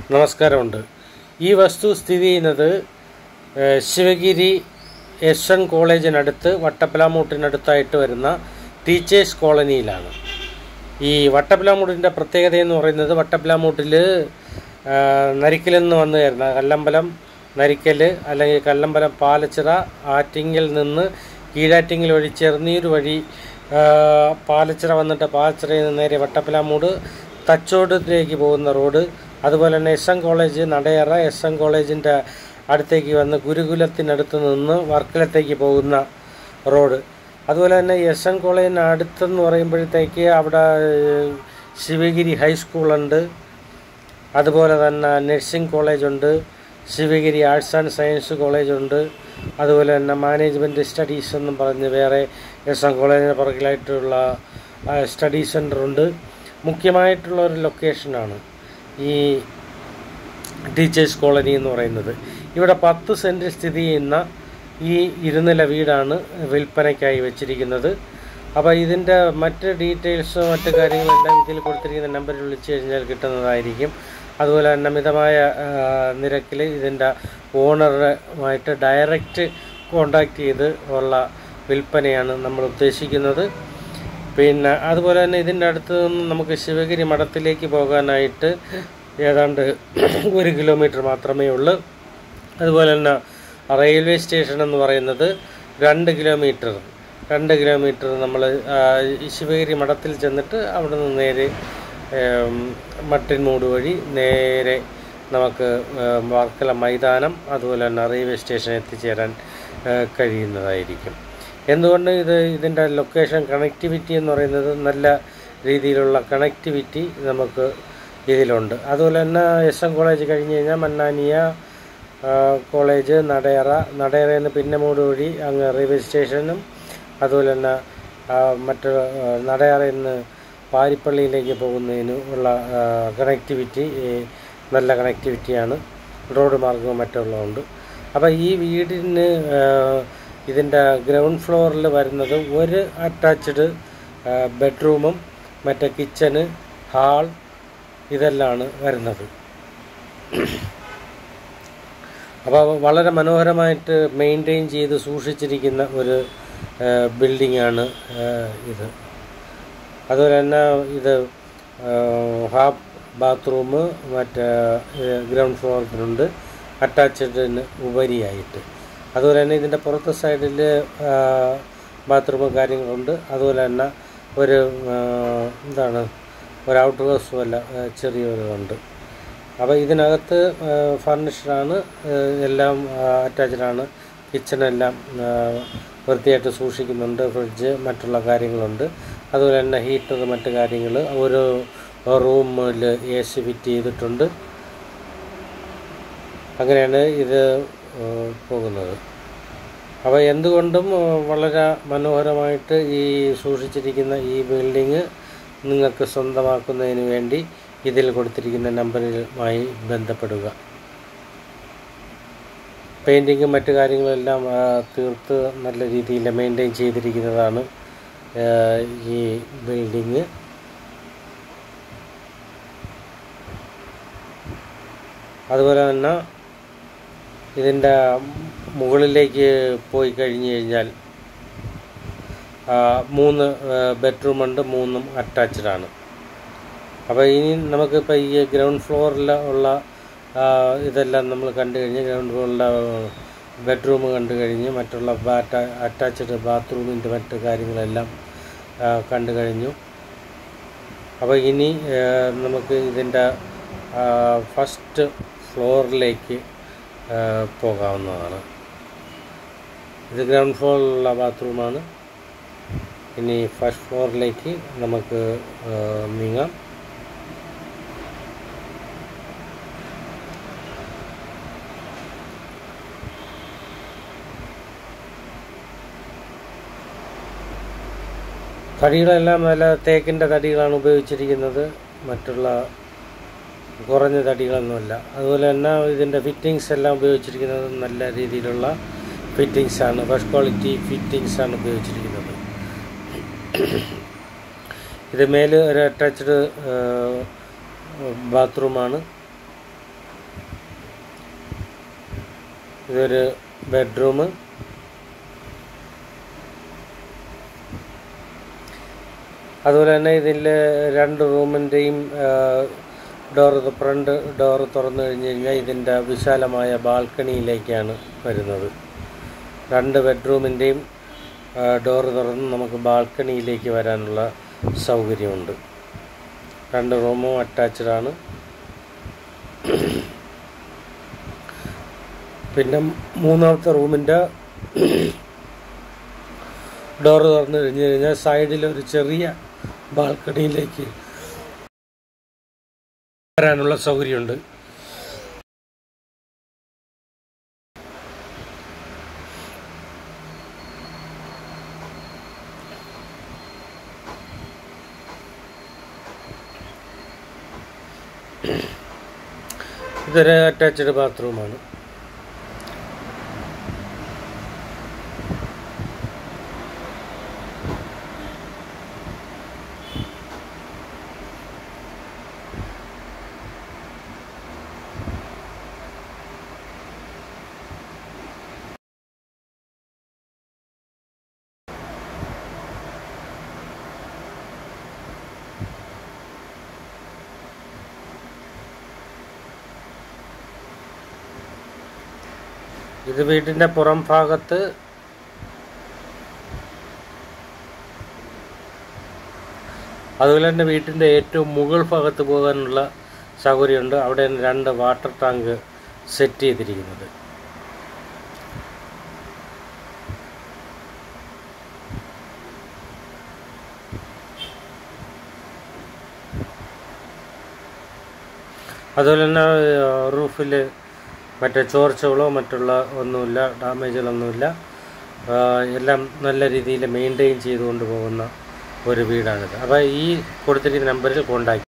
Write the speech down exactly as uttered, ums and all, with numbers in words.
നമസ്കാരമുണ്ട്. ഈ വസ്തു സ്ഥിതി ചെയ്യുന്നത് ശിവഗിരി എസ് എൻ കോളേജിനടുത്ത് വട്ടപ്പിലാമൂട്ടിനടുത്തായിട്ട് വരുന്ന ടീച്ചേഴ്സ് കോളനിയിലാണ്. ഈ വട്ടപ്പിലാമൂട്ടിൻ്റെ പ്രത്യേകത എന്ന് പറയുന്നത്, വട്ടപ്പിലാമൂട്ടിൽ നരിക്കലെന്ന് വന്നു കയറുന്ന കല്ലമ്പലം നരിക്കൽ അല്ലെങ്കിൽ കല്ലമ്പലം പാലച്ചിറ ആറ്റിങ്ങിൽ നിന്ന് കീഴാറ്റിങ്ങിൽ വഴി ചെറുനീർ വഴി പാലച്ചിറ വന്നിട്ട് പാലച്ചിറയിൽ നിന്ന് നേരെ വട്ടപ്പിലാമൂട് തച്ചോടത്തിലേക്ക് പോകുന്ന റോഡ്, അതുപോലെ തന്നെ S N college Nadayara S N കോളേജിൻ്റെ അടുത്തേക്ക് വന്ന് ഗുരുകുലത്തിനടുത്ത് നിന്ന് വർക്കലത്തേക്ക് പോകുന്ന റോഡ്, അതുപോലെ തന്നെ എസ് എൻ കോളേജിന് അടുത്തെന്ന് പറയുമ്പോഴത്തേക്ക് അവിടെ ശിവഗിരി ഹൈസ്കൂളുണ്ട്, അതുപോലെ തന്നെ നഴ്സിംഗ് കോളേജുണ്ട്, ശിവഗിരി ആർട്സ് ആൻഡ് സയൻസ് കോളേജുണ്ട്, അതുപോലെ തന്നെ മാനേജ്മെൻറ്റ് സ്റ്റഡീസ് എന്നും പറഞ്ഞ് വേറെ എസ് എൻ കോളേജിന് പുറകിലായിട്ടുള്ള സ്റ്റഡി സെൻ്ററുണ്ട്. മുഖ്യമായിട്ടുള്ള ഒരു ലൊക്കേഷനാണ് ഈ ടീച്ചേഴ്സ് കോളനി എന്ന് പറയുന്നത്. ഇവിടെ പത്ത് സെൻറ്റ് സ്ഥിതി ചെയ്യുന്ന ഈ ഇരുനില വീടാണ് വിൽപ്പനയ്ക്കായി വെച്ചിരിക്കുന്നത്. അപ്പോൾ ഇതിൻ്റെ മറ്റ് ഡീറ്റെയിൽസോ മറ്റ് കാര്യങ്ങളെല്ലാം ഇതിൽ കൊടുത്തിരിക്കുന്ന നമ്പറിൽ വിളിച്ചു കഴിഞ്ഞാൽ കിട്ടുന്നതായിരിക്കും. അതുപോലെ തന്നെ മിതമായ നിരക്കിൽ ഇതിൻ്റെ ഓണറുമായിട്ട് ഡയറക്റ്റ് കോണ്ടാക്ട് ചെയ്ത് ഉള്ള വിൽപ്പനയാണ് നമ്മൾ ഉദ്ദേശിക്കുന്നത്. പിന്നെ അതുപോലെ തന്നെ ഇതിൻ്റെ അടുത്ത് നിന്ന് നമുക്ക് ശിവഗിരി മഠത്തിലേക്ക് പോകാനായിട്ട് ഏതാണ്ട് ഒരു കിലോമീറ്റർ മാത്രമേ ഉള്ളൂ. അതുപോലെ തന്നെ റെയിൽവേ സ്റ്റേഷൻ എന്ന് പറയുന്നത് രണ്ട് കിലോമീറ്റർ രണ്ട് കിലോമീറ്റർ നമ്മൾ ശിവഗിരി മഠത്തിൽ ചെന്നിട്ട് അവിടെ നിന്ന് നേരെ മട്ടിൻമൂട് വഴി നേരെ നമുക്ക് വർക്കല മൈതാനം അതുപോലെ തന്നെ റെയിൽവേ സ്റ്റേഷൻ എത്തിച്ചേരാൻ കഴിയുന്നതായിരിക്കും. എന്തുകൊണ്ട് ഇത് ഇതിൻ്റെ ലൊക്കേഷൻ കണക്ടിവിറ്റി എന്ന് പറയുന്നത് നല്ല രീതിയിലുള്ള കണക്ടിവിറ്റി നമുക്ക് ഇതിലുണ്ട്. അതുപോലെ തന്നെ എസ് എൻ കോളേജ് കഴിഞ്ഞ് കഴിഞ്ഞാൽ മന്നാനിയ കോളേജ് നടയറ നടയറയിൽ നിന്ന് പിന്നമൂട് വഴി അങ്ങ് റെയിൽവേ സ്റ്റേഷനും അതുപോലെ തന്നെ മറ്റ് നടയറയിൽ നിന്ന് പാരിപ്പള്ളിയിലേക്ക് പോകുന്നതിന് ഉള്ള കണക്ടിവിറ്റി നല്ല കണക്ടിവിറ്റിയാണ്, റോഡ് മാർഗവും മറ്റുള്ളതുണ്ട്. അപ്പോൾ ഈ വീടിന് ഇതിൻ്റെ ഗ്രൗണ്ട് ഫ്ലോറിൽ വരുന്നത് ഒരു അറ്റാച്ച്ഡ് ബെഡ്റൂമും മറ്റേ കിച്ചന് ഹാൾ ഇതെല്ലാമാണ് വരുന്നത്. അപ്പോൾ വളരെ മനോഹരമായിട്ട് മെയിൻറ്റെയിൻ ചെയ്ത് സൂക്ഷിച്ചിരിക്കുന്ന ഒരു ബിൽഡിങ്ങാണ് ഇത്. അതുപോലെ തന്നെ ഇത് ഹാഫ് ബാത്റൂം മറ്റേ ഗ്രൗണ്ട് ഫ്ലോറിലുണ്ട് അറ്റാച്ച്ഡിന് ഉപരിയായിട്ട്. അതുപോലെ തന്നെ ഇതിൻ്റെ പുറത്തെ സൈഡിൽ ബാത്റൂമും കാര്യങ്ങളുണ്ട്. അതുപോലെ തന്നെ ഒരു എന്താണ് ഒരു ഔട്ട് ഹൗസും അല്ല ചെറിയൊരു ഉണ്ട്. അപ്പോൾ ഇതിനകത്ത് ഫർണിഷ്ഡാണ്, എല്ലാം അറ്റാച്ച്ഡാണ്. കിച്ചണെല്ലാം വൃത്തിയായിട്ട് സൂക്ഷിക്കുന്നുണ്ട്, ഫ്രിഡ്ജ് മറ്റുള്ള കാര്യങ്ങളുണ്ട്. അതുപോലെ തന്നെ ഹീറ്റർ മറ്റ് കാര്യങ്ങൾ ഓരോ റൂമിൽ എ സി ഫിറ്റ് ചെയ്തിട്ടുണ്ട്. അങ്ങനെയാണ് ഇത് പോകുന്നത്. അപ്പോൾ എന്തുകൊണ്ടും വളരെ മനോഹരമായിട്ട് ഈ സൂക്ഷിച്ചിരിക്കുന്ന ഈ ബിൽഡിങ് നിങ്ങൾക്ക് സ്വന്തമാക്കുന്നതിന് വേണ്ടി ഇതിൽ കൊടുത്തിരിക്കുന്ന നമ്പറുമായി ബന്ധപ്പെടുക. പെയിൻറ്റിങ്ങും മറ്റു കാര്യങ്ങളെല്ലാം തീർത്ത് നല്ല രീതിയിൽ മെയിൻറ്റെയിൻ ചെയ്തിരിക്കുന്നതാണ് ഈ ബിൽഡിങ്. അതുപോലെ തന്നെ ഇതിൻ്റെ മുകളിലേക്ക് പോയി കഴിഞ്ഞ് കഴിഞ്ഞാൽ മൂന്ന് ബെഡ്റൂമുണ്ട്, മൂന്നും അറ്റാച്ച്ഡാണ്. അപ്പോൾ ഇനി നമുക്കിപ്പോൾ ഈ ഗ്രൗണ്ട് ഫ്ലോറിൽ ഉള്ള ഇതെല്ലാം നമ്മൾ കണ്ടു കഴിഞ്ഞ് ഗ്രൗണ്ട് ഫ്ലോറിലെ ബെഡ്റൂം കണ്ടു കഴിഞ്ഞ് മറ്റുള്ള ബാറ്റ അറ്റാച്ച്ഡ് ബാത്റൂമിൻ്റെ മറ്റ് കാര്യങ്ങളെല്ലാം കണ്ടു കഴിഞ്ഞു. അപ്പോൾ ഇനി നമുക്ക് ഇതിൻ്റെ ഫസ്റ്റ് ഫ്ലോറിലേക്ക് പോകാവുന്നതാണ്. ഇത് ഗ്രൗണ്ട് ഫ്ലോറിലുള്ള ബാത്റൂമാണ്. ഇനി ഫസ്റ്റ് ഫ്ലോറിലേക്ക് നമുക്ക് നീങ്ങാം. തടികളെല്ലാം നല്ല തേക്കിൻ്റെ തടികളാണ് ഉപയോഗിച്ചിരിക്കുന്നത്, മറ്റുള്ള കുറഞ്ഞ തടികളൊന്നുമല്ല. അതുപോലെ തന്നെ ഇതിൻ്റെ ഫിറ്റിങ്സ് എല്ലാം ഉപയോഗിച്ചിരിക്കുന്നത് നല്ല രീതിയിലുള്ള ഫിറ്റിങ്സാണ്, ഫസ്റ്റ് ക്വാളിറ്റി ഫിറ്റിങ്സാണ് ഉപയോഗിച്ചിരിക്കുന്നത്. ഇത് മേല് ഒരു അറ്റാച്ച്ഡ് ബാത്റൂമാണ്. ഇതൊരു ബെഡ്റൂം. അതുപോലെ തന്നെ ഇതിൽ രണ്ട് റൂമിൻ്റെയും ഡോറ് ഫ്രണ്ട് ഡോറ് തുറന്നു കഴിഞ്ഞ് കഴിഞ്ഞാൽ ഇതിൻ്റെ വിശാലമായ ബാൽക്കണിയിലേക്കാണ് വരുന്നത്. രണ്ട് ബെഡ്റൂമിൻ്റെയും ഡോറ് തുറന്ന് നമുക്ക് ബാൽക്കണിയിലേക്ക് വരാനുള്ള സൗകര്യമുണ്ട്. രണ്ട് റൂമും അറ്റാച്ച്ഡാണ്. പിന്നെ മൂന്നാമത്തെ റൂമിൻ്റെ ഡോറ് തുറന്നു കഴിഞ്ഞ് കഴിഞ്ഞാൽ സൈഡിലൊരു ചെറിയ ബാൽക്കണിയിലേക്ക് വരാനുള്ള സൗകര്യമുണ്ട്. ഇതൊരു അറ്റാച്ച്ഡ് ബാത്റൂമാണ്. ഇത് വീട്ടിൻ്റെ പുറം ഭാഗത്ത് അതുപോലെ തന്നെ വീട്ടിൻ്റെ ഏറ്റവും മുകൾ ഭാഗത്ത് പോകാനുള്ള സൗകര്യമുണ്ട്. അവിടെ രണ്ട് വാട്ടർ ടാങ്ക് സെറ്റ് ചെയ്തിരിക്കുന്നത്. അതുപോലെ തന്നെ റൂഫിൽ മറ്റേ ചോർച്ചകളോ മറ്റുള്ള ഒന്നുമില്ല, ഡാമേജുകളൊന്നുമില്ല. എല്ലാം നല്ല രീതിയിൽ മെയിൻറ്റെയിൻ ചെയ്തുകൊണ്ട് പോകുന്ന ഒരു വീടാണിത്. അപ്പോൾ ഈ കൊടുത്തിരിക്കുന്ന നമ്പറിൽ കോൺടാക്ട്